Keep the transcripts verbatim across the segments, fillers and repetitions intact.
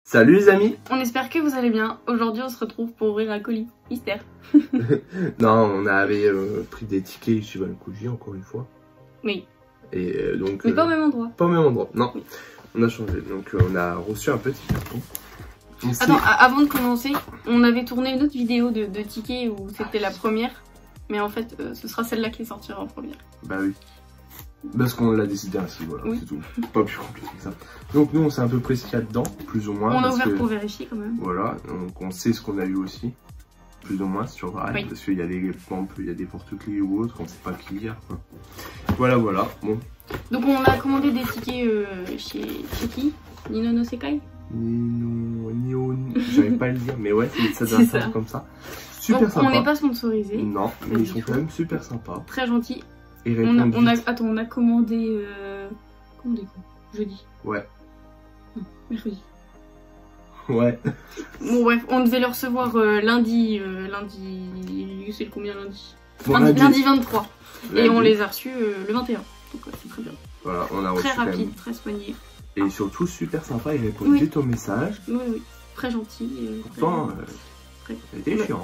Salut les amis. On espère que vous allez bien. Aujourd'hui on se retrouve pour ouvrir un colis mystère. Non, on avait euh, pris des tickets chez Vancouli encore une fois. Oui. Et euh, donc. Mais euh, pas au même endroit. Pas au même endroit, non. Oui. On a changé. Donc euh, on a reçu un petit carton. On Attends, avant de commencer, on avait tourné une autre vidéo de, de tickets où c'était la première. Mais en fait, euh, ce sera celle-là qui sortira en première. Bah oui. Parce qu'on l'a décidé ainsi, voilà, Oui. c'est tout. Pas plus compliqué que ça. Donc nous on sait à peu près ce qu'il y a dedans, plus ou moins. On a parce ouvert que, pour vérifier quand même. Voilà, donc on sait ce qu'on a eu aussi. Plus ou moins sur Drive, Oui. parce qu'il y a des pompes, il y a des porte-clés ou autres, on sait pas qui lire. Quoi. Voilà, voilà, bon. Donc on a commandé des tickets euh, chez, chez qui Nino no Sekai. Nino, Nio, j'arrive pas à le dire, mais ouais, ça doit C'est faire ça. comme ça. Super Donc sympa. on n'est pas sponsorisé. Non, mais Pas ils du sont tout. quand même super sympas. Très gentil. Et On a, répondent on a, vite. attends, on a commandé... Euh... Commandé quoi Jeudi. Ouais. Non, mercredi. Ouais. Bon bref, on devait le recevoir euh, lundi, euh, lundi, c'est le combien lundi Bon, lundi, lundi. lundi vingt-trois. Et Lundi. on les a reçus euh, le vingt et un. Donc ouais, c'est très bien. Voilà, on a reçu Très quand même. rapide, très soigné. Et surtout super sympa, ils répondent Oui. vite aux messages. Oui, oui, très gentil. euh, Pourtant, très- euh, très- c'était Ouais. chiant.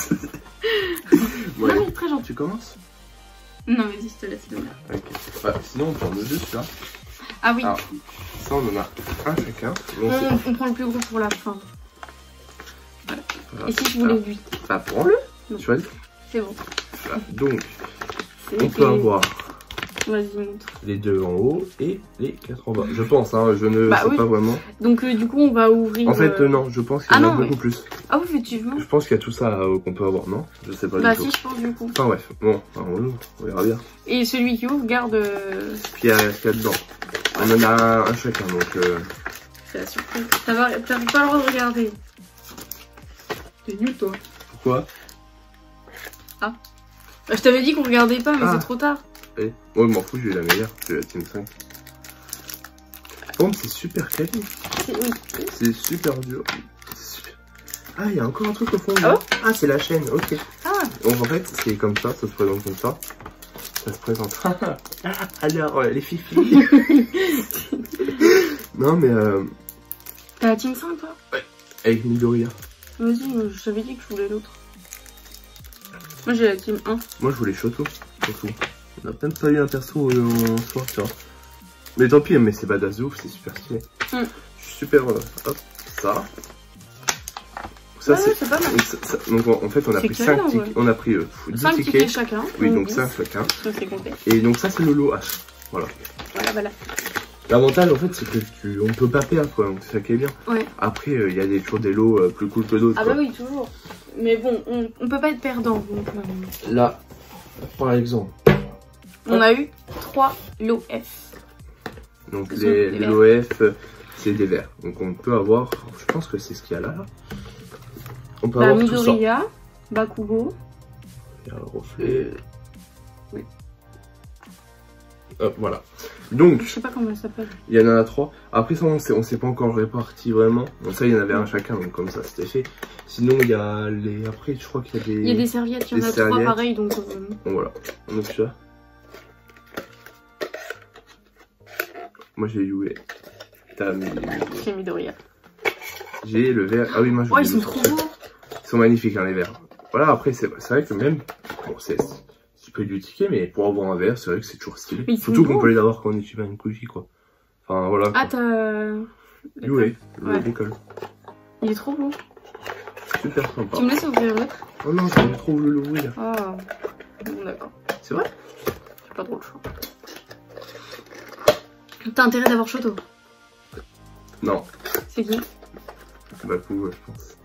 Non, Ouais. mais très gentil. Tu commences? Non, vas-y, je te laisse le là. Ok. Bah, sinon, on prend le jeu, celui-là. Ah oui, Alors, ça, on en a un chacun. Bon, c'est- on, on prend le plus gros pour la fin. voilà. Et si je voulais Alors, lui bah, prends-le. Non. Choisis. C'est bon. Voilà. Donc, C'est on peut les- avoir Vas-y, montre. les deux en haut et les quatre en bas. Je pense, hein, je ne Bah sais oui. pas vraiment. Donc euh, du coup, on va ouvrir... En fait, euh, euh, non, je pense qu'il y Ah en a non, beaucoup oui. plus. Ah oui, effectivement. Je pense qu'il y a tout ça euh, qu'on peut avoir, non? Je sais pas Bah du tout. si, je pense du coup. Enfin bref, bon, enfin, on ouvre, on verra bien. Et celui qui ouvre garde... euh, Puis il y a ce qu'il y a dedans. On en a un, un chacun, donc... Euh... C'est la surprise. T'as pas, t'as pas le droit de regarder. T'es nul toi. Pourquoi? Bah, je t'avais dit qu'on regardait pas, mais Ah. c'est trop tard. Eh, ouais, m'en fous, j'ai eu la meilleure, j'ai la Team cinq. Bon, c'est super quali, C'est oui. c'est super dur. C'est super- Ah, il y a encore un truc au fond. Ah là. ouais Ah, c'est la chaîne, ok. Ah, Donc en fait, c'est comme ça, ça se présente comme ça. Ça se présente. Ah, alors, euh, les fifis. Non, mais euh, t'as la team cinq toi? avec Midoriya. Vas-y, euh, je t'avais dit que je voulais l'autre. Moi j'ai la team un. Moi, je voulais Shoto, surtout. On a même pas eu un perso euh, en soi, tu vois. Mais tant pis, mais c'est badass de ouf, c'est super stylé. Mm. Je suis super. Euh, hop, ça. Ça, Ouais, ouais, c'est pas mal. donc, ça- ça- donc, en en fait, on a C'est pris que cinq ça, tickets. ouais. On a pris euh, dix cinq tickets. tickets chacun. Oui, donc dix. cinq chacun. Ça c'est compté. Et donc, ça, c'est le lot H. Voilà. Voilà, voilà. L'avantage, en fait, c'est que tu, on peut pas perdre, quoi. Donc, c'est ça qui est bien. Ouais. Après, il y a des, toujours des lots euh, plus cool que d'autres. Ah quoi. bah oui, toujours. Mais bon, on, on peut pas être perdant. Donc, euh, Là, par exemple. on a eu trois lots F. Donc, Ce sont les, des les verts. lots F, euh, c'est des verts. Donc, on peut avoir. Je pense que c'est ce qu'il y a là. là. On peut Bah, avoir tout ça. Midoriya, Bakugo. Il y a un reflet. Oui. Hop, voilà. Donc, Je sais pas comment elle s'appelle. il y en a trois. Après ça, on sait, on s'est pas encore réparti vraiment. Bon, ça, il y en avait un chacun, donc comme ça, c'était fait. Sinon, il y a les... Après, je crois qu'il y a des... Il y a des serviettes, il y en Des a trois serviettes. pareils, donc... euh, Bon, voilà. Donc, ça. Moi, j'ai joué. T'as mis... C'est Midoriya. J'ai le vert. Ah oui, moi, je Oh, voulais ils sont le trop sortir. beaux. Ils sont magnifiques, hein, les verts. Voilà, après, c'est c'est vrai que même... Bon, c'est... Tu peux du ticket, mais pour avoir un verre, c'est vrai que c'est toujours stylé. Mais ils sont Surtout qu'on beaux. peut les avoir quand on est chez Vancouli, quoi. Enfin, voilà. Ah, t'as... Joué, Ouais. l'école. Il est trop beau. Super sympa. Tu me laisses ouvrir l'autre? Oh non, j'ai trop voulu l'ouvrir. Ah, bon d'accord. C'est vrai? J'ai pas trop le choix. T'as intérêt d'avoir Shoto. Non. C'est qui? Baku, ouais, je pense.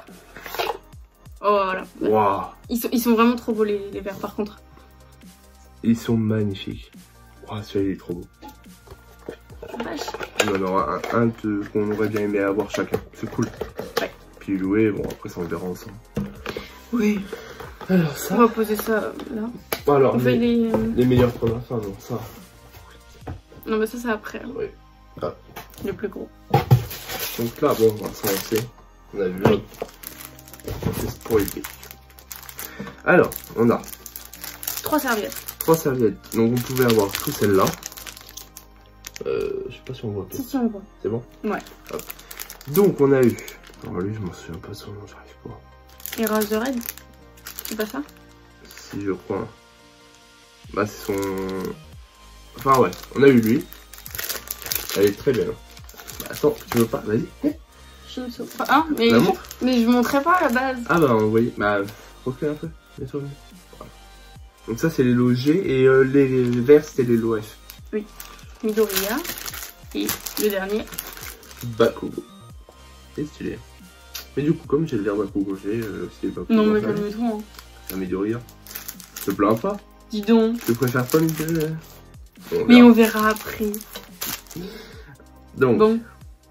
Oh voilà. Waouh. Ils sont, ils sont vraiment trop beaux les, les verts par contre. Ils sont magnifiques. Waouh, celui-là, il est trop beau. Vache. Il y en aura un, un de- qu'on aurait bien aimé avoir chacun. C'est cool. Ouais. Puis jouer, bon, après, ça on verra ensemble. Oui. Alors, On ça. va poser ça là. Alors, On fait les, les... euh, les meilleurs pour la fin, donc ça. Non mais ça c'est après. hein. Oui. Ah. Le plus gros. Donc là, bon, on va s'avancer. On a vu là. C'est pour les pieds. Alors, on a Trois serviettes. trois serviettes. Donc, on pouvait avoir que celle-là. Euh, je sais pas si on voit. Si si on voit. C'est bon? Ouais. Hop. Donc on a eu... Alors lui je m'en souviens pas de son nom, j'arrive pas. Eraserhead. C'est pas ça? Si je crois. Bah c'est son... Enfin ouais, on a eu lui. Elle est très belle. Bah, attends, tu veux pas? Vas-y. Je ne sais pas. Ah, mais, La je... montre mais je montrais pas à la base. Ah bah on voyait. Bah recule un peu. Mets-toi mieux. Voilà. Donc ça c'est les lots G et euh, les verts c'était les lots F. Oui. Midoriya. Et le dernier. Bakugo. C'est stylé. Mais du coup comme j'ai le vert Bakugo, j'ai euh, aussi les Bakugo. Non mais calme-toi. Hein. C'est un Midoriya. Je te plains pas. Dis donc. Tu préfères pas Midoriya? Bon, mais on verra après. Donc. Bon.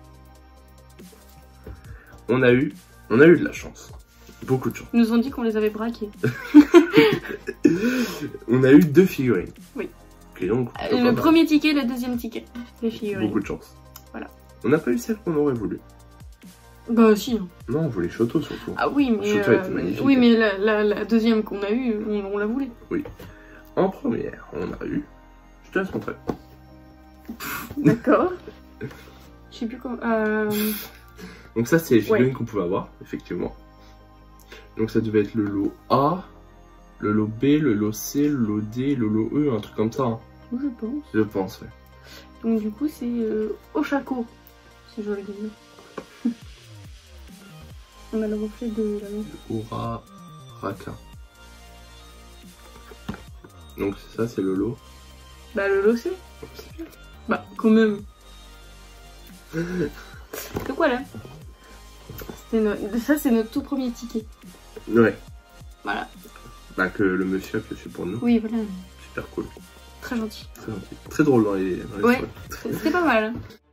On a eu, on a eu de la chance. Beaucoup de chance. Ils nous ont dit qu'on les avait braqués. On a eu deux figurines. Oui. Okay, donc, euh, le premier ticket, le deuxième ticket. Les figurines. Beaucoup de chance. Voilà. On n'a pas eu celle qu'on aurait voulu. Bah si. Non, on voulait Shoto surtout. Ah oui, mais Shoto euh, était magnifique. oui, mais la, la, la deuxième qu'on a eue, on, on la voulait. Oui. En première, on a eu. Je te laisse montrer. D'accord. Je sais plus comment. Euh... Donc ça, c'est les figurines ouais. qu'on pouvait avoir, effectivement. Donc ça devait être le lot A, le lot B, le lot C, le lot D, le lot E, un truc comme ça. Hein. Je pense. Je pense, ouais. Donc du coup, c'est euh, Oshako. C'est joli. On a le reflet de la lampe. Ura Raka. Donc ça, c'est le lot. Bah le lot C. Bah quand même. Donc voilà. No... Ça c'est notre tout premier ticket. Ouais. Voilà. Bah que le monsieur a pioché pour nous. Oui voilà. Super cool. Très gentil. Très gentil. Très drôle dans les, dans les ouais. C'était pas mal.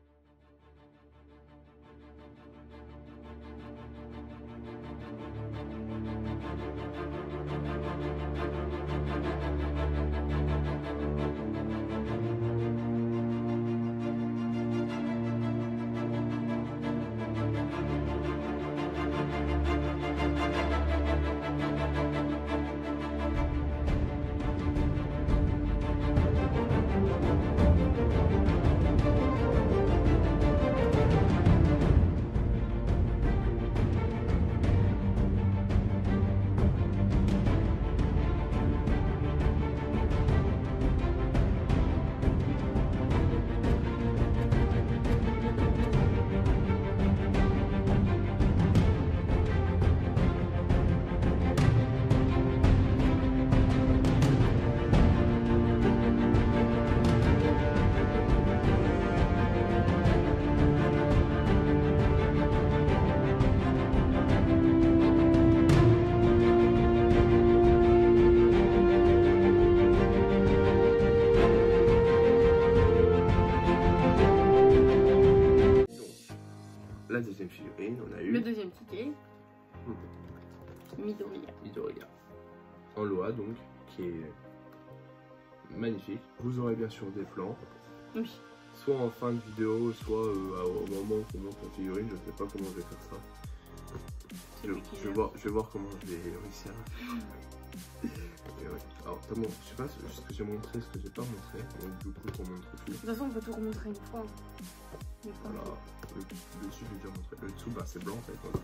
La deuxième figurine, on a eu... Le deuxième ticket. Mmh. Midoriya. Midoriya. En loi donc, qui est magnifique. Vous aurez bien sûr des plans. Oui. Soit en fin de vidéo, soit euh, au moment où on monte la figurine, je sais pas comment je vais faire ça. Je, je, vais voir, je vais voir comment je vais réussir. Et ouais. Alors, bon, je sais pas ce que j'ai montré, ce que j'ai pas montré. Donc du coup, on montre tout. De toute façon, on peut tout remontrer une fois. Voilà. Le, le dessus, j'ai déjà montré. Le dessous, bah, c'est blanc en fait. Donc...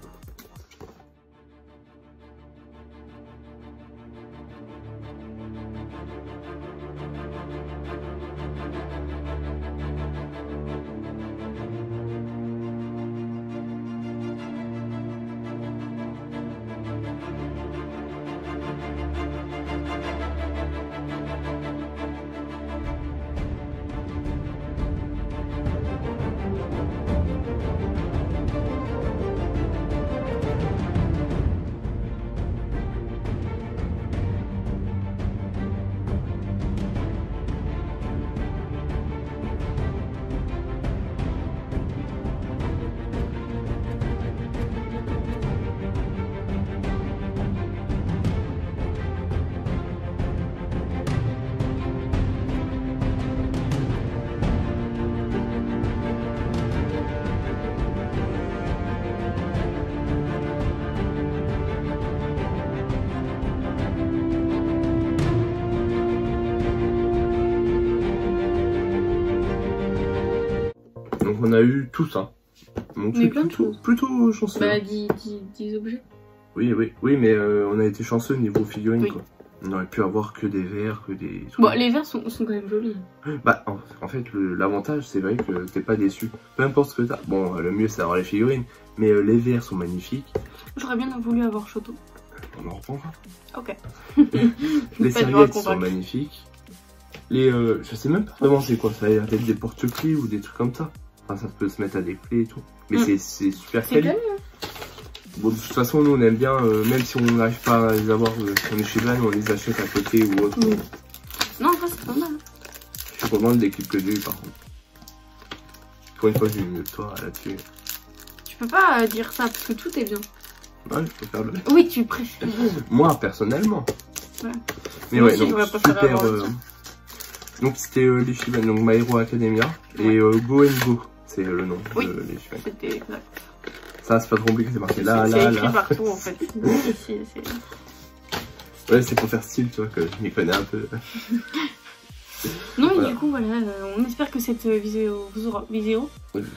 Donc on a eu tout ça. montré Mais plein de plutôt, choses. plutôt chanceux. Bah, dix objets. Oui, oui, oui, mais euh, on a été chanceux niveau figurines, Oui. quoi. On aurait pu avoir que des verres, que des trucs. Bon, les verres sont, sont quand même jolis. Bah, en, en fait, l'avantage, c'est vrai que t'es pas déçu. Peu importe ce que t'as. Bon, le mieux, c'est d'avoir les figurines. Mais euh, les verres sont magnifiques. J'aurais bien voulu avoir Shoto. On en reprendra. Ok. Les Pas dur à serviettes sont convaincre. magnifiques. Les, euh, je sais même pas vraiment c'est quoi. Ça a l'air d'être des porte-clés ou des trucs comme ça. Enfin, ça peut se mettre à des clés et tout. Mais Mm. c'est c'est super C'est quali. quali, hein. Bon, de toute façon, nous, on aime bien, euh, même si on n'arrive pas à les avoir, euh, si on est chez Van, on les achète à côté ou autre. Mm. Non, en vrai, c'est pas mal. Je suis content de l'équipe que j'ai eu, par contre. Pour une fois, j'ai eu mieux que toi là-dessus. Tu peux pas euh, dire ça parce que tout est bien. Ouais, je préfère le... Oui, tu préfères. Moi, personnellement. Ouais. Mais Moi ouais, aussi, donc, j'aurais préféré super... avoir euh, ça. Donc, c'était euh, les Shiban, donc My Hero Academia. Ouais. Et euh, Go and Go, c'est euh, le nom Oui. de les Shiban. C'était exact. Ça, c'est pas trop compliqué, c'est marqué là, C'est là, écrit là. partout en fait. Ici, c'est- Ouais, c'est pour faire style, tu vois, que je m'y connais un peu. Non, mais Voilà. du coup, voilà, euh, on espère que cette euh, vidéo vous aura. Vidéo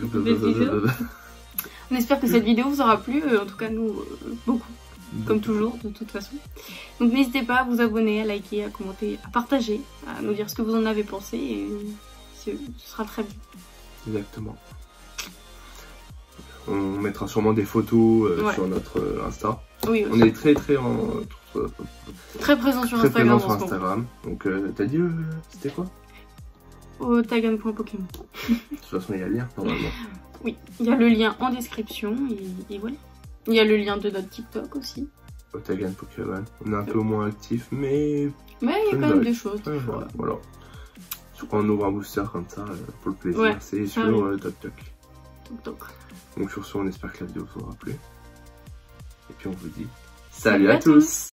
On espère que cette vidéo vous aura plu, euh, en tout cas nous, euh, beaucoup, comme toujours, de toute façon. Donc n'hésitez pas à vous abonner, à liker, à commenter, à partager, à nous dire ce que vous en avez pensé, et ce ce sera très bien. Exactement. On mettra sûrement des photos euh, Ouais. sur notre euh, Insta. Oui, On aussi. est très très en euh, Très présent sur très Instagram présent en sur ce moment. Instagram. Donc euh, t'as dit euh, c'était quoi? Au tagan point pokémon. De toute façon il y a le lien normalement. Oui, il y a le lien en description, et, et voilà. Il y a le lien de notre TikTok aussi. Au Tagan Pokémon. On est un peu moins actif, mais Mais il y a quand même des choses. ouais, qu'il faut- voilà. voilà. Surtout quand on ouvre un booster comme ça, euh, pour le plaisir, Ouais, c'est ça sur arrive. euh, Toc Toc. Donc, donc. Donc sur ce, on espère que la vidéo vous aura plu. Et puis on vous dit Salut salut à à tous.